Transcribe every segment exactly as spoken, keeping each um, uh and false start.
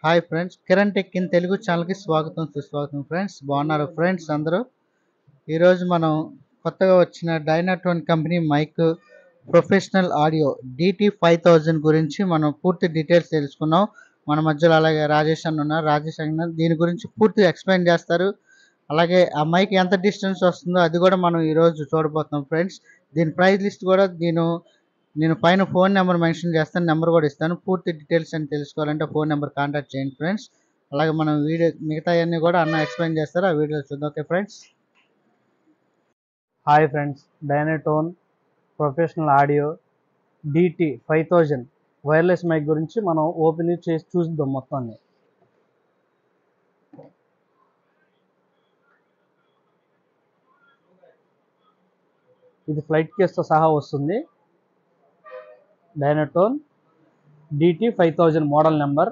Hi friends, Kiran tech in Telugu ఛానల్కి స్వాగతం సుస్వాగతం. ఫ్రెండ్స్ బాగున్నారు ఫ్రెండ్స్ అందరూ. ఈరోజు మనం కొత్తగా వచ్చిన Dynatone company mic professional audio DT five thousand గురించి మనం పూర్తి డీటెయిల్స్ తెలుసుకున్నాం. మన మధ్యలో అలాగే రాజేష్ అన్న ఉన్నారు. రాజేష్ అన్న దీని గురించి పూర్తిగా ఎక్స్ప్లెయిన్ చేస్తారు. అలాగే ఆ మైక్ ఎంత డిస్టెన్స్ వస్తుందో అది కూడా మనం ఈరోజు చూడబోతున్నాం ఫ్రెండ్స్. దీని ప్రైస్ లిస్ట్ కూడా నేను నేను పైన ఫోన్ నెంబర్ మెన్షన్ చేస్తాను, నెంబర్ కూడా ఇస్తాను. పూర్తి డీటెయిల్స్ అని తెలుసుకోవాలంటే ఫోన్ నెంబర్ కాంటాక్ట్ చేయండి ఫ్రెండ్స్. అలాగే మనం వీడియో మిగతా అన్నీ కూడా అన్న ఎక్స్ప్లెయిన్ చేస్తారు, ఆ వీడియో చూద్దాం. Okay friends. Hi friends, Dynatone professional audio DT five thousand wireless mic గురించి మనం ఓపెన్ చేసి చూద్దాం మొత్తాన్ని. ఇది ఫ్లైట్ కేస్తో సహా వస్తుంది. Dynatone DT five thousand model number.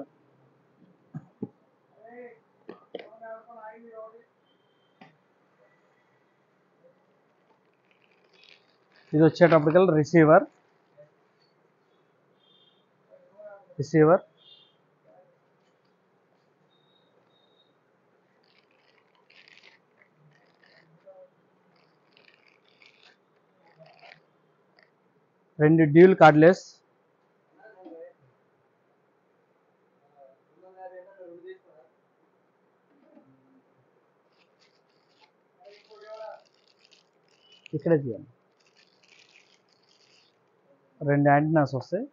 ఇది వచ్చేటప్పటికల్లా రిసీవర్ రిసీవర్ రెండు డ్యూల్ కార్డ్లెస్, ఇక్కడే తీయండి. రెండు యాంటీనాస్ వస్తాయి.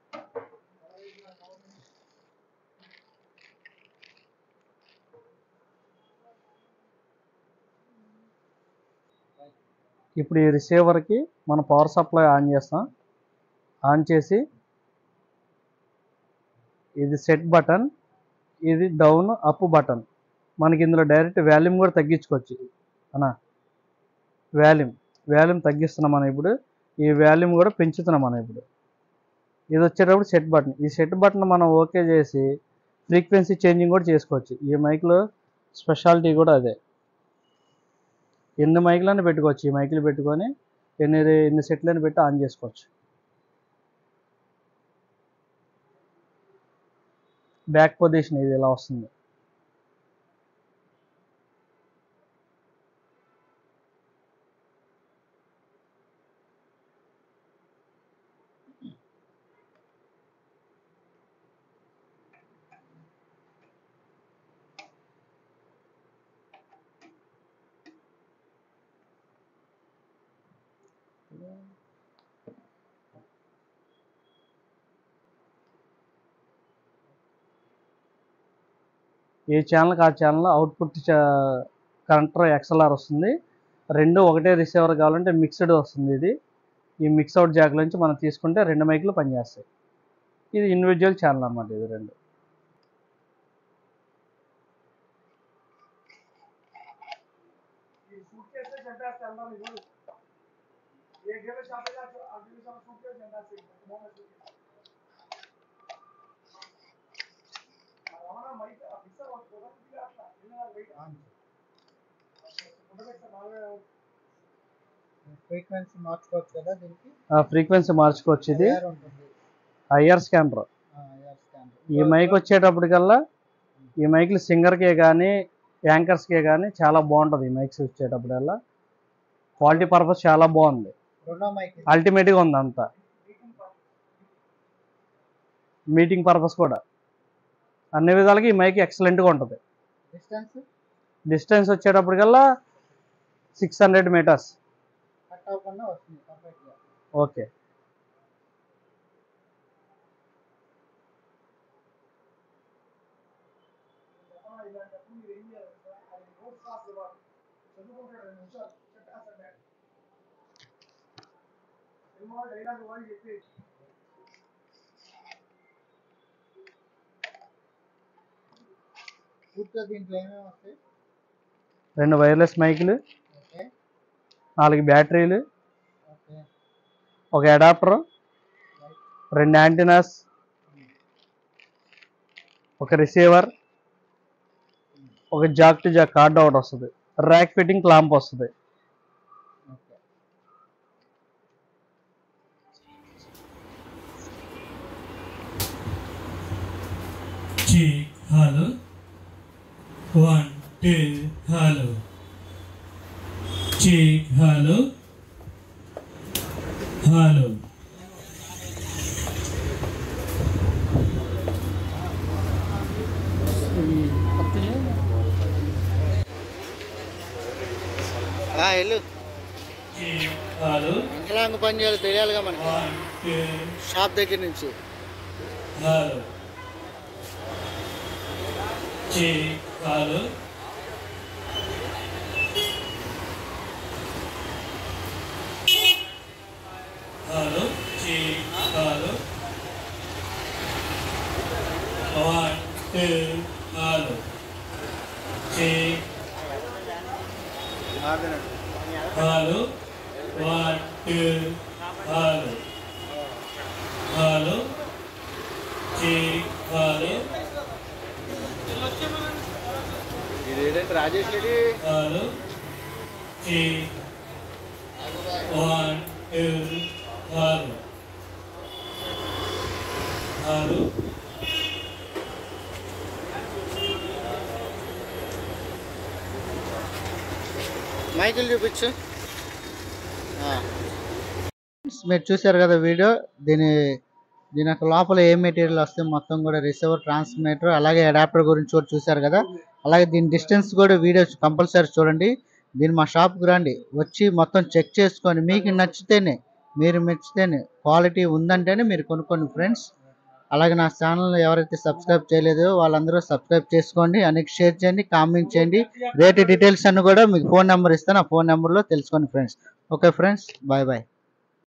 ఇప్పుడు ఈ రిసీవర్కి మన పవర్ సప్లై ఆన్ చేస్తాం. ఆన్ చేసి ఇది సెట్ బటన్, ఇది డౌన్ అప్ బటన్. మనకి ఇందులో డైరెక్ట్ వాల్యూమ్ కూడా తగ్గించుకోవచ్చు అన్నా. వాల్యూమ్ వాల్యూమ్ తగ్గిస్తున్నాం మనం ఇప్పుడు, ఈ వాల్యూమ్ కూడా పెంచుతున్నాం మనం ఇప్పుడు. ఇది వచ్చేటప్పుడు సెట్ బటన్. ఈ సెట్ బటన్ మనం ఓకే చేసి ఫ్రీక్వెన్సీ చేంజింగ్ కూడా చేసుకోవచ్చు. ఈ మైక్లో స్పెషాలిటీ కూడా అదే. ఎన్ని మైకులైనా పెట్టుకోవచ్చు. ఈ మైకులు పెట్టుకొని ఎన్ని ఎన్ని సెట్లైనా పెట్టి ఆన్ చేసుకోవచ్చు. బ్యాక్ పొజిషన్ ఇది ఇలా వస్తుంది. ఏ ఛానల్కి ఆ ఛానల్ అవుట్పుట్ కనెక్టర్ ఎక్స్ఎల్ఆర్ వస్తుంది. రెండు ఒకటే రిసీవర్ కావాలంటే మిక్స్డ్ వస్తుంది. ఇది ఈ మిక్స్ అవుట్ జాక్ నుంచి మనం తీసుకుంటే రెండు మైకులు పనిచేస్తాయి. ఇది ఇండివిజువల్ ఛానల్ అన్నమాట. ఇది రెండు ఫ్రీక్వెన్సీ మార్చుకోవచ్చు కదా దీనికి. ఫ్రీక్వెన్సీ మార్చుకోవచ్చు. ఇది ఐఆర్ ఉంటుంది, ఐఆర్ స్కానర్. IR scanner. ఈ మైక్ వచ్చేటప్పటికల్లా ఈ మైక్లు సింగర్కే కానీ యాంకర్స్కే కానీ చాలా బాగుంటుంది. ఈ మైక్స్ వచ్చేటప్పటికల్లా క్వాలిటీ పర్పస్ చాలా బాగుంది. రెండో మైక్ అల్టిమేట్గా ఉంది అంతా. మీటింగ్ పర్పస్ కూడా అన్ని విధాలకి ఈ మైక్ ఎక్సలెంట్గా ఉంటుంది. డిస్టెన్స్ డిస్టెన్స్ వచ్చేటప్పటికల్లా సిక్స్ హండ్రెడ్ మీటర్స్. కట్ అవ్వకుండా వస్తుంది పర్ఫెక్ట్గా. ఓకే. పూర్తిగా దీంట్లో ఏమేమి వస్తాయి? రెండు వైర్లెస్ మైకులు, ఓకే నాలుగు బ్యాటరీలు, ఓకే ఒక అడాప్టర్, రెండు యాంటీనాస్, ఒక రిసీవర్, ఒక jack to jack cord out వస్తుంది. ర్యాక్ ఫిట్టింగ్ క్లాంప్ వస్తుంది. Okay hello, one, two, hello, cheek, hello, hello. వెళ్ళు Cheek, hello, వికలాంగ పని చేయాలి తెలియాలిగా మనకి one, two, షాప్ దగ్గర నుంచి hello, cheek, hello, hello, cheek, hello, one, two, hello, cheek, hello, one, two, hello, hello, cheek, hello, ఇది ఏంటంటే Rajesh Reddy hello, cheek, one, two, hello, hello, మైకిల్ చూపించు మీరు చూశారు కదా వీడియో దీని దీని యొక్క లోపల ఏ మెటీరియల్ వస్తే మొత్తం కూడా రిసీవర్ ట్రాన్స్మిటర్ అలాగే అడాప్టర్ గురించి కూడా చూశారు కదా అలాగే దీని డిస్టెన్స్ కూడా వీడియో కంపల్సరీ చూడండి దీన్ని మా షాప్కి రండి వచ్చి మొత్తం చెక్ చేసుకొని మీకు నచ్చితేనే మీరు మెచ్చితేనే క్వాలిటీ ఉందంటేనే మీరు కొనుక్కోండి ఫ్రెండ్స్ అలాగే నా ఛానల్ ఎవరైతే సబ్స్క్రైబ్ చేయలేదో వాళ్ళందరూ సబ్స్క్రైబ్ చేసుకోండి అనేక షేర్ చేయండి కామెంట్ చేయండి రేట్ డీటెయిల్స్ అన్ని కూడా మీకు ఫోన్ నెంబర్ ఇస్తాను ఆ ఫోన్ నెంబర్లో తెలుసుకోండి friends okay friends bye bye